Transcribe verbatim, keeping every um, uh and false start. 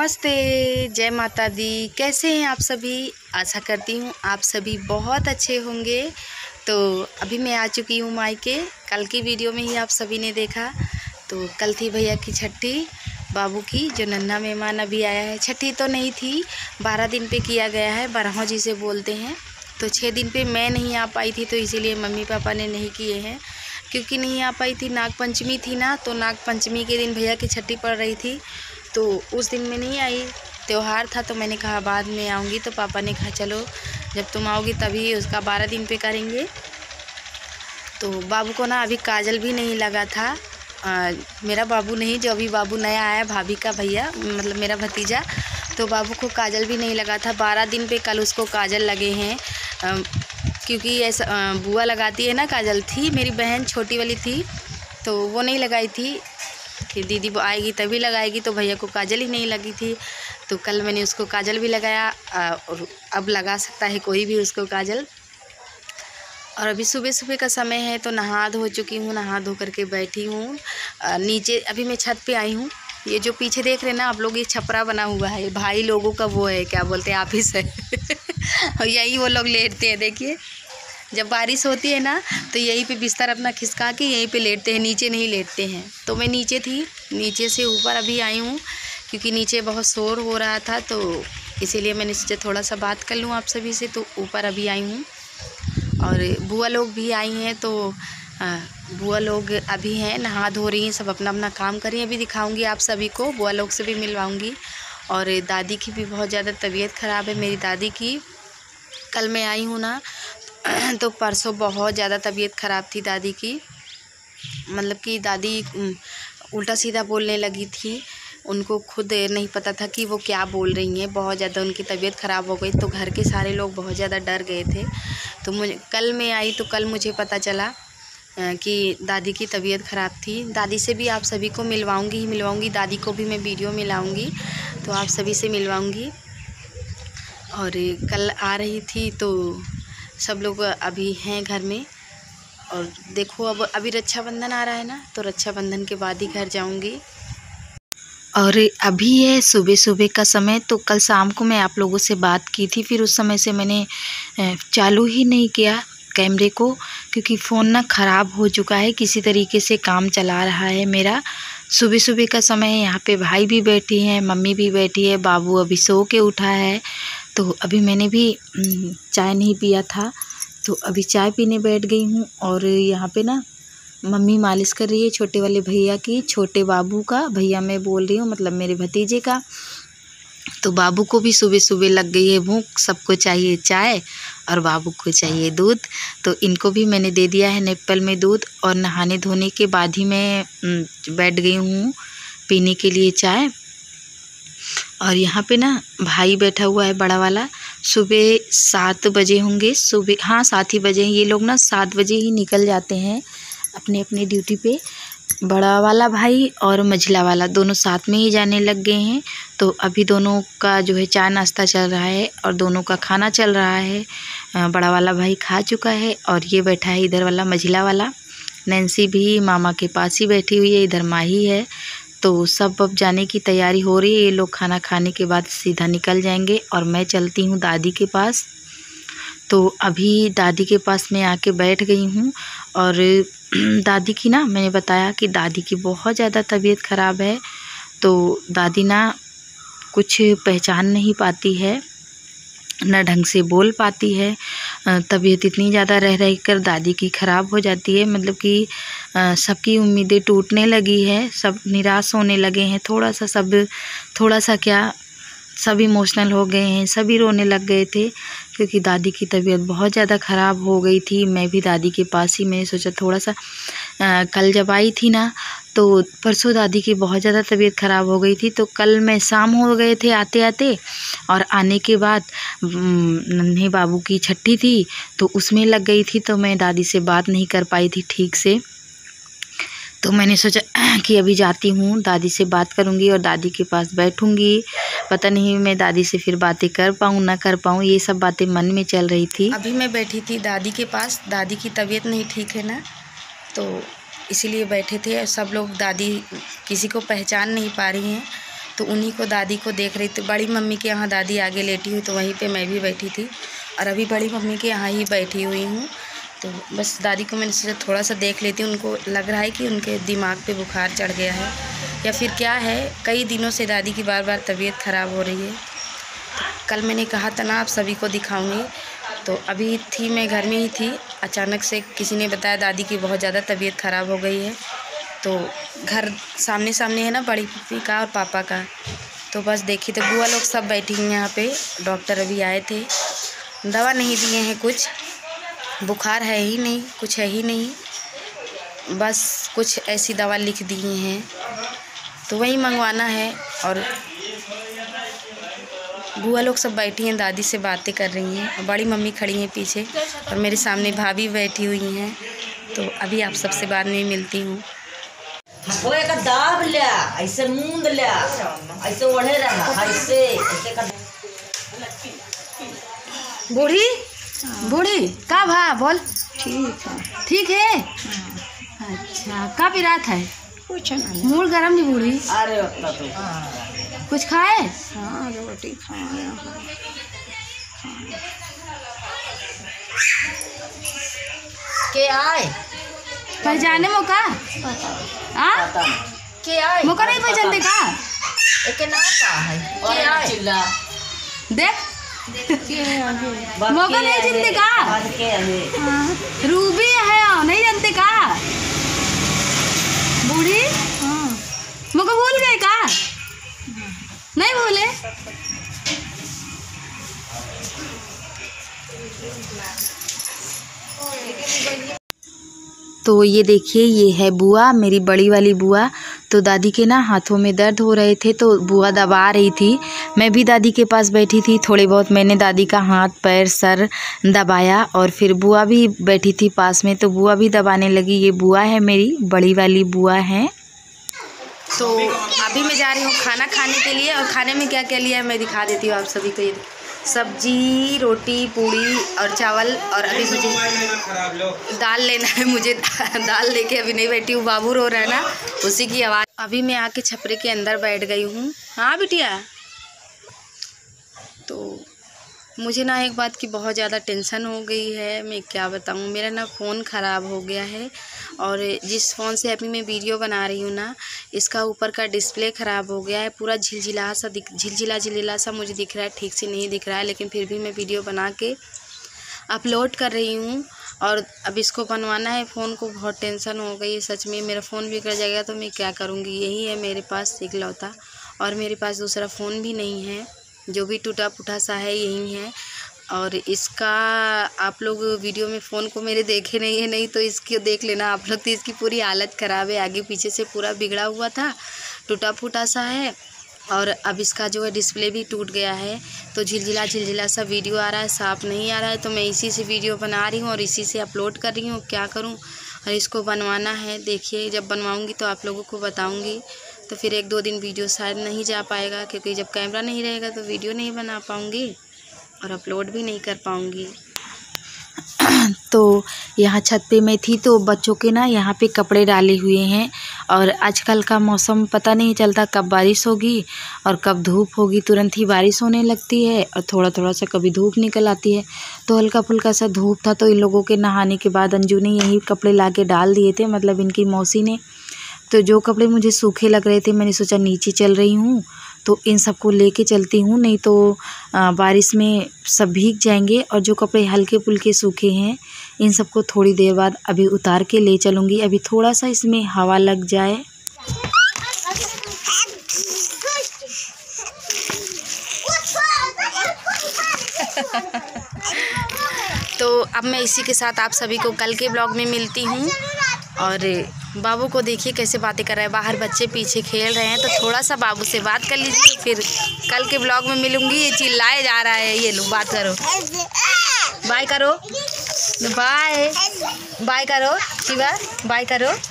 नमस्ते, जय माता दी। कैसे हैं आप सभी? आशा करती हूँ आप सभी बहुत अच्छे होंगे। तो अभी मैं आ चुकी हूँ मायके। कल की वीडियो में ही आप सभी ने देखा। तो कल थी भैया की छठी, बाबू की, जो नन्हा मेहमान अभी आया है। छठी तो नहीं थी, बारह दिन पे किया गया है, बारहों जिसे बोलते हैं। तो छः दिन पे मैं नहीं आ पाई थी, तो इसीलिए मम्मी पापा ने नहीं किए हैं। क्योंकि नहीं आ पाई थी, नाग पंचमी थी ना, तो नाग पंचमी के दिन भैया की छठी पड़ रही थी, तो उस दिन में नहीं आई। त्यौहार था तो मैंने कहा बाद में आऊँगी, तो पापा ने कहा चलो जब तुम आओगी तभी उसका बारह दिन पे करेंगे। तो बाबू को ना अभी काजल भी नहीं लगा था। आ, मेरा बाबू नहीं, जो अभी बाबू नया आया, भाभी का भैया, मतलब मेरा भतीजा। तो बाबू को काजल भी नहीं लगा था। बारह दिन पे कल उसको काजल लगे हैं। आ, क्योंकि ऐसा बुआ लगाती है ना काजल। थी मेरी बहन छोटी वाली थी, तो वो नहीं लगाई थी कि दीदी आएगी तभी लगाएगी, तो भैया को काजल ही नहीं लगी थी। तो कल मैंने उसको काजल भी लगाया, और अब लगा सकता है कोई भी उसको काजल। और अभी सुबह सुबह का समय है, तो नहा धो चुकी हूँ, नहा धो करके बैठी हूँ नीचे। अभी मैं छत पे आई हूँ। ये जो पीछे देख रहे हैं ना आप लोग, ये छपरा बना हुआ है, भाई लोगों का वो है, क्या बोलते हैं, ऑफिस है। और यही वो लोग लेटते हैं। देखिए जब बारिश होती है ना, तो यहीं पे बिस्तर अपना खिसका के यहीं पे लेटते हैं, नीचे नहीं लेटते हैं। तो मैं नीचे थी, नीचे से ऊपर अभी आई हूँ, क्योंकि नीचे बहुत शोर हो रहा था, तो इसीलिए मैंने सोचा थोड़ा सा बात कर लूँ आप सभी से। तो ऊपर अभी आई हूँ, और बुआ लोग भी आई हैं। तो बुआ लोग अभी हैं, नहा धो रही हैं, सब अपना अपना काम कर रही हैं। अभी दिखाऊँगी आप सभी को, बुआ लोग से भी मिलवाऊँगी। और दादी की भी बहुत ज़्यादा तबीयत ख़राब है, मेरी दादी की। कल मैं आई हूँ ना, तो परसों बहुत ज़्यादा तबीयत ख़राब थी दादी की। मतलब कि दादी उल्टा सीधा बोलने लगी थी, उनको खुद नहीं पता था कि वो क्या बोल रही हैं। बहुत ज़्यादा उनकी तबीयत ख़राब हो गई, तो घर के सारे लोग बहुत ज़्यादा डर गए थे। तो मुझे कल मैं आई, तो कल मुझे पता चला कि दादी की तबीयत ख़राब थी। दादी से भी आप सभी को मिलवाऊँगी ही मिलवाऊँगी, दादी को भी मैं वीडियो में लाऊँगी, तो आप सभी से मिलवाऊँगी। और कल आ रही थी, तो सब लोग अभी हैं घर में। और देखो अब अभी रक्षाबंधन आ रहा है ना, तो रक्षाबंधन के बाद ही घर जाऊंगी। और अभी है सुबह सुबह का समय। तो कल शाम को मैं आप लोगों से बात की थी, फिर उस समय से मैंने चालू ही नहीं किया कैमरे को, क्योंकि फ़ोन ना ख़राब हो चुका है। किसी तरीके से काम चला रहा है मेरा। सुबह सुबह का समय है, यहाँ पे भाई भी बैठी हैं, मम्मी भी बैठी है, बाबू अभी सो के उठा है। तो अभी मैंने भी चाय नहीं पिया था, तो अभी चाय पीने बैठ गई हूँ। और यहाँ पे ना मम्मी मालिश कर रही है छोटे वाले भैया की, छोटे बाबू का, भैया मैं बोल रही हूँ, मतलब मेरे भतीजे का। तो बाबू को भी सुबह सुबह लग गई है भूख, सबको चाहिए चाय और बाबू को चाहिए दूध। तो इनको भी मैंने दे दिया है नेप्पल में दूध। और नहाने धोने के बाद ही मैं बैठ गई हूँ पीने के लिए चाय। और यहाँ पे ना भाई बैठा हुआ है बड़ा वाला। सुबह सात बजे होंगे, सुबह हाँ सात ही बजे। ये लोग ना सात बजे ही निकल जाते हैं अपने अपने ड्यूटी पे। बड़ा वाला भाई और मझिला वाला दोनों साथ में ही जाने लग गए हैं। तो अभी दोनों का जो है चाय नाश्ता चल रहा है, और दोनों का खाना चल रहा है। बड़ा वाला भाई खा चुका है, और ये बैठा है इधर वाला मझिला वाला। नैन्सी भी मामा के पास ही बैठी हुई है, इधर माही है। तो सब अब जाने की तैयारी हो रही है। ये लोग खाना खाने के बाद सीधा निकल जाएंगे, और मैं चलती हूँ दादी के पास। तो अभी दादी के पास मैं आके बैठ गई हूँ। और दादी की ना, मैंने बताया कि दादी की बहुत ज़्यादा तबीयत ख़राब है। तो दादी ना कुछ पहचान नहीं पाती है, ना ढंग से बोल पाती है। तबीयत इतनी ज़्यादा रह रह कर दादी की ख़राब हो जाती है, मतलब कि सबकी उम्मीदें टूटने लगी है, सब निराश होने लगे हैं। थोड़ा सा सब थोड़ा सा क्या सब इमोशनल हो गए हैं, सभी रोने लग गए थे, क्योंकि दादी की तबीयत बहुत ज़्यादा ख़राब हो गई थी। मैं भी दादी के पास ही, मैंने सोचा थोड़ा सा आ, कल जब आई थी ना, तो परसों दादी की बहुत ज़्यादा तबीयत ख़राब हो गई थी। तो कल मैं शाम हो गए थे आते आते, और आने के बाद नन्हे बाबू की छठी थी, तो उसमें लग गई थी। तो मैं दादी से बात नहीं कर पाई थी ठीक से। तो मैंने सोचा कि अभी जाती हूँ, दादी से बात करूँगी और दादी के पास बैठूँगी। पता नहीं मैं दादी से फिर बातें कर पाऊँ ना कर पाऊँ, ये सब बातें मन में चल रही थी। अभी मैं बैठी थी दादी के पास। दादी की तबीयत नहीं ठीक है ना, तो इसीलिए बैठे थे। सब लोग, दादी किसी को पहचान नहीं पा रही हैं, तो उन्हीं को दादी को देख रही थी। बड़ी मम्मी के यहाँ दादी आगे लेटी हुई तो वहीं पे मैं भी बैठी थी और अभी बड़ी मम्मी के यहाँ ही बैठी हुई हूँ। तो बस दादी को मैंने सोचा थोड़ा सा देख लेती हूँ। उनको लग रहा है कि उनके दिमाग पे बुखार चढ़ गया है या फिर क्या है। कई दिनों से दादी की बार बार तबीयत ख़राब हो रही है। तो कल मैंने कहा था ना आप सभी को दिखाऊंगी, तो अभी थी मैं घर में ही थी। अचानक से किसी ने बताया दादी की बहुत ज़्यादा तबीयत ख़राब हो गई है। तो घर सामने सामने है ना बड़ी पप्पी का और पापा का। तो बस देखी तो बुआ लोग सब बैठी हैं यहाँ पे। डॉक्टर अभी आए थे, दवा नहीं दिए हैं, कुछ बुखार है ही नहीं, कुछ है ही नहीं, बस कुछ ऐसी दवा लिख दी हैं तो वही मंगवाना है। और बुआ लोग सब बैठी हैं, दादी से बातें कर रही हैं और बड़ी मम्मी खड़ी हैं पीछे और मेरे सामने भाभी बैठी हुई हैं। तो अभी आप सबसे बाद में मिलती हूँ। दाब लिया, ऐसे मूंद लिया, ऐसे ओढ़े रहा, ऐसे ऐसे कर। बूढ़ी बूढ़ी का भा बोल। ठीक है। ठीक है। अच्छा का पिरात है? कुछ नहीं। मूड गरम नहीं बूढ़ी? अरे उतना तो कुछ खाए? हाँ रोटी खाया। के आए पहचाने मौका हाँ के आए मौका नहीं पहचानते का? एक ना का है के आए चिल्ला देख मौका नहीं जानते का? के है रूबी है, नहीं जानते का? बूढ़ी मौका भूल गए का? नहीं भूले? तो ये देखिए ये है बुआ, मेरी बड़ी वाली बुआ। तो दादी के ना हाथों में दर्द हो रहे थे तो बुआ दबा रही थी। मैं भी दादी के पास बैठी थी, थोड़े बहुत मैंने दादी का हाथ पैर सर दबाया और फिर बुआ भी बैठी थी पास में तो बुआ भी दबाने लगी। ये बुआ है मेरी बड़ी वाली बुआ है। तो अभी मैं जा रही हूँ खाना खाने के लिए और खाने में क्या क्या लिया है मैं दिखा देती हूँ आप सभी को। ये सब्जी, रोटी, पूड़ी और चावल और अभी मुझे दाल लेना है। मुझे दाल लेके अभी नहीं बैठी हूँ, बाबू रो रहा है ना, उसी की आवाज़। अभी मैं आके छपरे के अंदर बैठ गई हूँ। हाँ बिटिया, तो मुझे ना एक बात की बहुत ज़्यादा टेंशन हो गई है। मैं क्या बताऊँ, मेरा ना फ़ोन ख़राब हो गया है और जिस फ़ोन से अभी मैं वीडियो बना रही हूँ ना, इसका ऊपर का डिस्प्ले ख़राब हो गया है। पूरा झिलझिला सा दिख झिलझिला झिलझिला सा मुझे दिख रहा है, ठीक से नहीं दिख रहा है, लेकिन फिर भी मैं वीडियो बना के अपलोड कर रही हूँ। और अब इसको बनवाना है फ़ोन को। बहुत टेंशन हो गई है सच में। मेरा फ़ोन बिगड़ जाएगा तो मैं क्या करूँगी। यही है मेरे पास इकलौता, और मेरे पास दूसरा फ़ोन भी नहीं है, जो भी टूटा फूटा सा है यही है। और इसका आप लोग वीडियो में फ़ोन को मेरे देखे नहीं है, नहीं तो इसको देख लेना आप लोग। तो इसकी पूरी हालत ख़राब है, आगे पीछे से पूरा बिगड़ा हुआ था, टूटा फूटा सा है। और अब इसका जो है डिस्प्ले भी टूट गया है, तो झिलझिला झिलझिला सा वीडियो आ रहा है, साफ़ नहीं आ रहा है। तो मैं इसी से वीडियो बना रही हूँ और इसी से अपलोड कर रही हूँ, क्या करूँ। और इसको बनवाना है, देखिए जब बनवाऊँगी तो आप लोगों को बताऊँगी। तो फिर एक दो दिन वीडियो शायद नहीं जा पाएगा, क्योंकि जब कैमरा नहीं रहेगा तो वीडियो नहीं बना पाऊँगी और अपलोड भी नहीं कर पाऊँगी। तो यहाँ छत पे मैं थी तो बच्चों के ना यहाँ पे कपड़े डाले हुए हैं। और आजकल का मौसम पता नहीं चलता कब बारिश होगी और कब धूप होगी। तुरंत ही बारिश होने लगती है और थोड़ा थोड़ा सा कभी धूप निकल आती है। तो हल्का फुल्का सा धूप था तो इन लोगों के नहाने के बाद अंजू ने यही कपड़े ला के डाल दिए थे, मतलब इनकी मौसी ने। तो जो कपड़े मुझे सूखे लग रहे थे मैंने सोचा नीचे चल रही हूँ तो इन सबको लेके चलती हूँ, नहीं तो बारिश में सब भीग जाएंगे। और जो कपड़े हल्के फुल्के सूखे हैं इन सबको थोड़ी देर बाद अभी उतार के ले चलूँगी। अभी थोड़ा सा इसमें हवा लग जाए। तो अब मैं इसी के साथ आप सभी को कल के ब्लॉग में मिलती हूँ। और बाबू को देखिए कैसे बातें कर रहे हैं, बाहर बच्चे पीछे खेल रहे हैं, तो थोड़ा सा बाबू से बात कर लीजिए, फिर कल के ब्लॉग में मिलूंगी। ये चिल्लाए जा रहा है, ये लो बात करो, बाय करो, बाय बाय करो शिवा, बाय करो।